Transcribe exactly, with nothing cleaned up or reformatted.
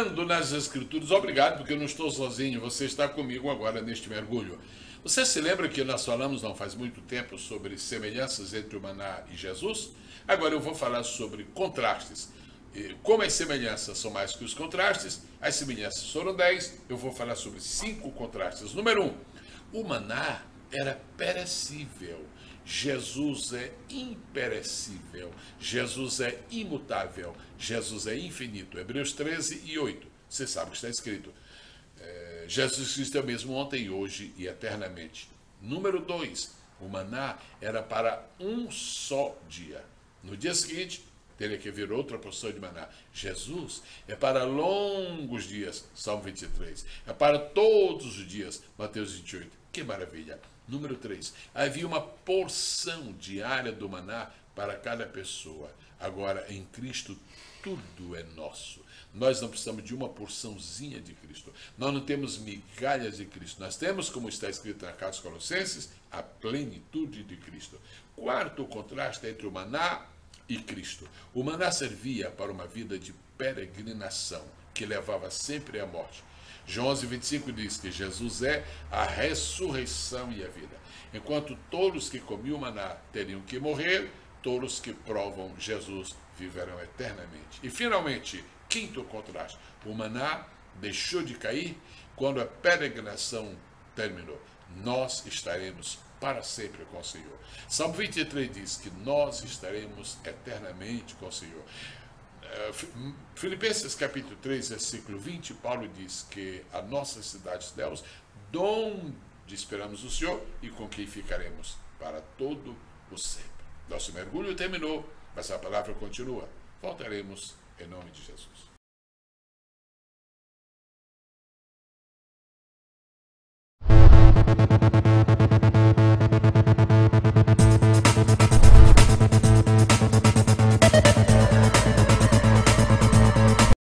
mergulhando nas Escrituras. Obrigado, porque eu não estou sozinho, você está comigo agora neste mergulho. Você se lembra que nós falamos não faz muito tempo sobre semelhanças entre o maná e Jesus? Agora eu vou falar sobre contrastes. Como as semelhanças são mais que os contrastes, as semelhanças foram dez, eu vou falar sobre cinco contrastes. Número um, o maná era perecível. Jesus é imperecível, Jesus é imutável, Jesus é infinito. Hebreus treze e oito, você sabe o que está escrito. É, Jesus Cristo é o mesmo ontem, hoje e eternamente. Número dois, o maná era para um só dia. No dia seguinte, teria que vir outra porção de maná. Jesus é para longos dias, Salmo vinte e três. É para todos os dias, Mateus vinte e oito. Que maravilha! Número três, havia uma porção diária do maná para cada pessoa. Agora, em Cristo, tudo é nosso. Nós não precisamos de uma porçãozinha de Cristo. Nós não temos migalhas de Cristo. Nós temos, como está escrito na carta aos Colossenses, a plenitude de Cristo. Quarto contraste entre o maná e Cristo. O maná servia para uma vida de peregrinação, que levava sempre à morte. João onze, vinte e cinco diz que Jesus é a ressurreição e a vida. Enquanto todos que comiam maná teriam que morrer, todos que provam Jesus viverão eternamente. E finalmente, quinto contraste, o maná deixou de cair quando a peregrinação terminou. Nós estaremos para sempre com o Senhor. Salmo vinte e três diz que nós estaremos eternamente com o Senhor. Filipenses capítulo três, versículo vinte, Paulo diz que a nossa cidade de Deus, donde esperamos o Senhor e com quem ficaremos para todo o sempre. Nosso mergulho terminou, mas a palavra continua. Voltaremos em nome de Jesus.